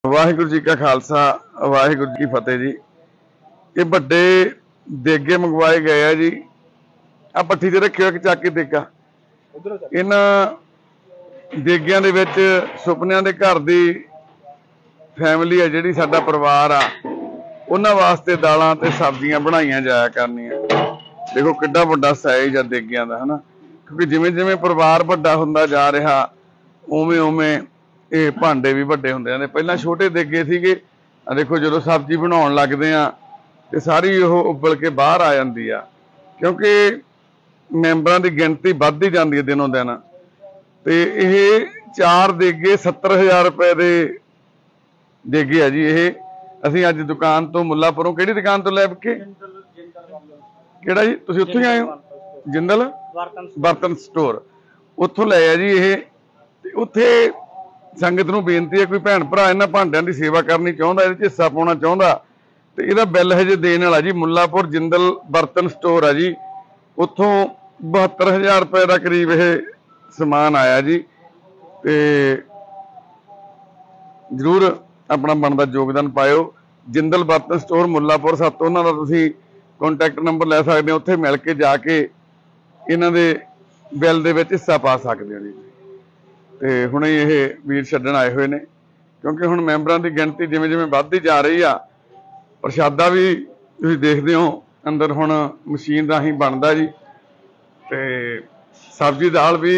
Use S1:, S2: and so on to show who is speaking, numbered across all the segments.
S1: वाहिगुरू जी का खालसा वाहिगुरू जी की फतेह जी। ये बड़े देगे मंगवाए गए हैं जी। आ पट्ठी ते रखियो एक चाके देगा। इन्हां देगियां दे विच सुपनियां दे घर दी फैमिली है जिहड़ी साडा परिवार आ उन्हां वास्ते दालां ते सब्जियां बनाईयां जाया करनियां। देखो किड्डा वड्डा साइज आ देगियां दा, है ना, क्योंकि जिवें जिवें परिवार वड्डा हुंदा जा रहा उवें उवें ये भांडे भी वड्डे हुंदे ने। पहलां छोटे देगे सीगे, देखो जदों सब्जी बनाउण लगदे आ ते सारी ओह उबल के बाहर आ जांदी आ, क्योंकि मैंबरां दी गिणती वधदी जांदी है दिनों दिन। ते इह 4 देगे 70,000 रुपए दे देगे है जी। इह असीं अज दुकान तो मुल्लापुरों, किहड़ी दुकान तो लै के, किहड़ा जी तुसीं उत्थों ही आए हो? जिंदल बर्तन स्टोर, उत्थों लै आ जी। इह उत्थे संगत नूं बेनती है, कोई भैन भरा इन्हां भांडिਆਂ ਦੀ सेवा करनी चाहुंदा, इहदे 'ਚ हिस्सा पाउणा चाहुंदा ते इहदा बिल हजे देण वाला जी। मुल्लापुर जिंदल बर्तन स्टोर है जी, उत्थों 72,000 रुपए का करीब यह समान आया जी। ते जरूर अपना बनदा योगदान पाओ। जिंदल बर्तन स्टोर मुल्लापुर 7 उन्हां दा तुसीं कॉन्टैक्ट नंबर लै सकदे हो, उत्थे मिल के जाके इन्हां दे बिल दे विच हिस्सा पा सकदे हो जी। ते हुणे ये वीर छड्डण आए हुए ने, क्योंकि हुण मैंबरां दी गिणती जिवें जिवें वधदी जा रही आ। प्रशादा भी तुसीं देखदे हो अंदर हुण मशीन राहीं बनदा जी। ते सब्जी दाल भी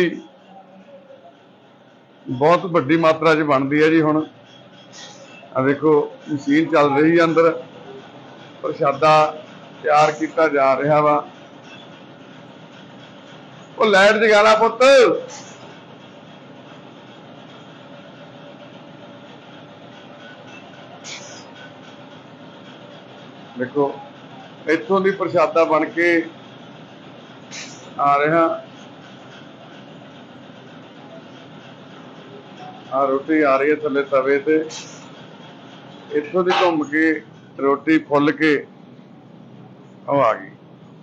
S1: बहुत वड्डी मात्रा च बनदी है जी। हुण आ देखो मशीन चल रही है, अंदर प्रशादा तैयार किया जा रहा वा। ओ लाइट जगा ला पुत्त। देखो इत्थों दी प्रशादा बन के आ रहा। आ रोटी आ रही है थले तवे ते, इत्थों दी घूम के रोटी फुल के आ गई।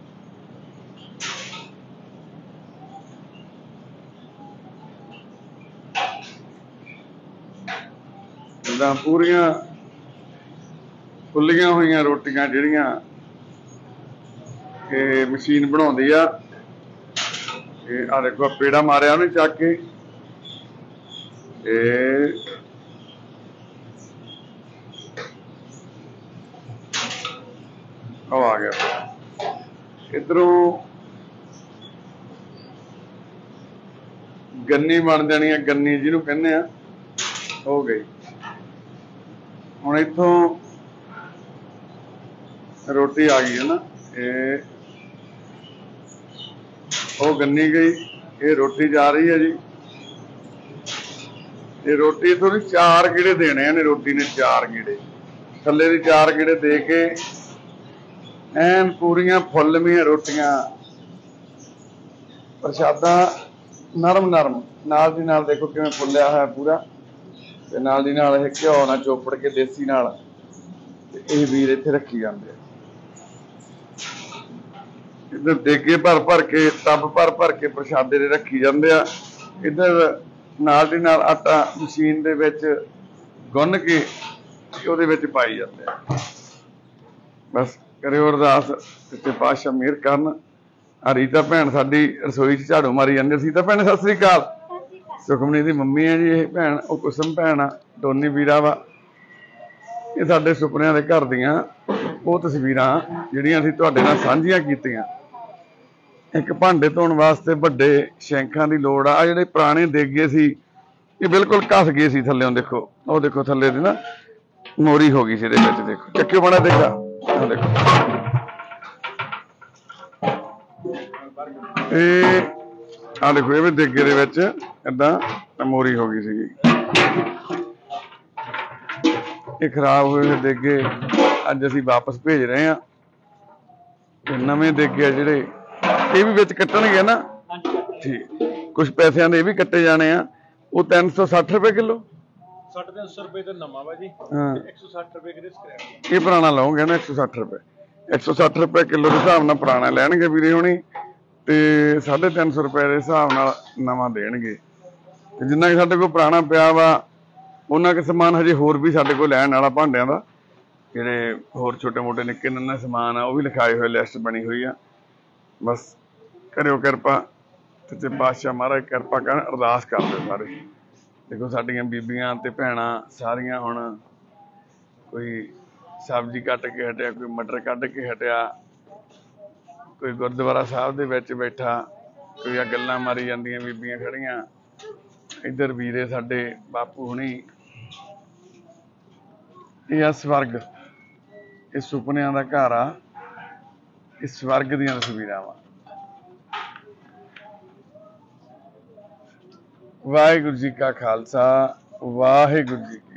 S1: पूरियां फुलियां हुई रोटियां जिहड़ियां मशीन बनाउंदी आ। देखो पेड़ा मारिया उन्हें चक के, आ गया। इधरों गन्नी बन जानी है, गन्नी जिन्हों कहने हो गई। हुण इत्थों रोटी आ गई है ना, वो गन्नी गई, ये रोटी जा रही है जी। ये रोटी इत्थों भी 4 गेड़े देने ने, रोटी ने 4 गेड़े थले दी 4 गेड़े दे के एन पूरियां फुलवियां रोटियां, प्रशादा नरम नरम नाल दी नाल। देखो किवें फुलिया है पूरा, ते नाल दी नाल इह घिओ नाल चोपड़ के देसी नाल ये वीर इत्थे रखी जांदे। इधर देगे भर भर के, टब भर भर के प्रशादे दे रखी जांदे आ। इधर नाल दी नाल आटा मशीन दे विच गुन्न के उहदे विच पाई जांदे आ। बस करिओ अरदास सच्चे पातशाह मेहर करन। आ रीता भैन साडी रसोई च झाड़ू मारी जांदी। सीता भैन सत श्री अकाल। सुखमनी दी मम्मी है जी ये भैन, वो कुसम भैन आ, टोनी वीरा वा। ये साडे सुपनियां दे घर दियां वो तस्वीरां जिहड़ियां असीं तुहाडे नाल सांझियां कीतियां। एक भांडे धोण वास्ते वड्डे शैंखां दी लोड़ आ। जिहड़े पुराने देगे सी ये बिल्कुल घस गए सी थल्लेओं। देखो वो देखो थल्ले दी ना मोरी हो गई सी इहदे विच। देखो चक्किओ बड़ा देगा, देखो आ देखो ये भी देगे दे विच इदां मोरी हो गई सी। ये खराब हुए देगे अज असीं वापस भेज रहे हैं। नवें देगे जिहड़े ये भी विच कट्टणगे ना, ठीक कुछ पैसिਆਂ ਦੇ ਇਹ ਵੀ ਕੱਟੇ ਜਾਣੇ ਆ। ਉਹ 360 रुपए किलो,
S2: 350 रुपए तो नवा वा जी, 160 रुपए किलो स्क्रैप।
S1: ये पुराना लाओगे ना 160 रुपए, 160 रुपए किलो के हिसाब नाल पुराना लैणगे वीरे होनी, ते 350 रुपए के हिसाब नाल नवां देणगे। ते जिन्ना कि साडे कोल पुराना पिया वा ਉਹਨਾਂ ਕੁ ਸਮਾਨ ਹਜੇ ਹੋਰ ਵੀ ਸਾਡੇ ਕੋਲ ਲੈਣ ਵਾਲਾ ਭਾਂਡਿਆਂ ਦਾ, ਜਿਹੜੇ ਹੋਰ ਛੋਟੇ ਮੋਟੇ ਨਿੱਕੇ ਨੰਨੇ ਸਮਾਨ ਆ ਉਹ ਵੀ ਲਿਖਾਏ ਹੋਏ, ਲਿਸਟ ਬਣੀ ਹੋਈ ਆ। ਬਸ ਕਰਿਓ ਕਿਰਪਾ, ਸੱਚੇ ਪਾਤਸ਼ਾਹ ਮਹਾਰਾਜ ਕਿਰਪਾ ਕਰਨ, ਅਰਦਾਸ ਕਰਦੇ ਸਾਰੇ। ਦੇਖੋ ਸਾਡੀਆਂ ਬੀਬੀਆਂ ਤੇ ਭੈਣਾਂ ਸਾਰੀਆਂ ਹੁਣ ਕੋਈ ਸਬਜ਼ੀ ਕੱਟ ਕੇ ਹਟਿਆ, ਕੋਈ ਮਟਰ ਕੱਢ ਕੇ ਹਟਿਆ, ਕੋਈ ਗੁਰਦੁਆਰਾ ਸਾਹਿਬ ਦੇ ਵਿੱਚ ਬੈਠਾ, ਕੋਈ ਆ ਗੱਲਾਂ ਮਾਰੀ ਜਾਂਦੀਆਂ ਬੀਬੀਆਂ ਖੜੀਆਂ। ਇੱਧਰ ਵੀਰੇ ਸਾਡੇ ਬਾਪੂ ਹੁਣੀ। ਇਹ ਆ ਸਵਰਗ, ਇਹ ਸੁਪਨਿਆਂ ਦਾ ਘਰ ਆ, ਇਹ ਸਵਰਗ ਦੀਆਂ ਤਸਵੀਰਾਂ ਵਾ। ਵਾਹਿਗੁਰੂ ਜੀ ਕਾ ਖਾਲਸਾ, ਵਾਹਿਗੁਰੂ ਜੀ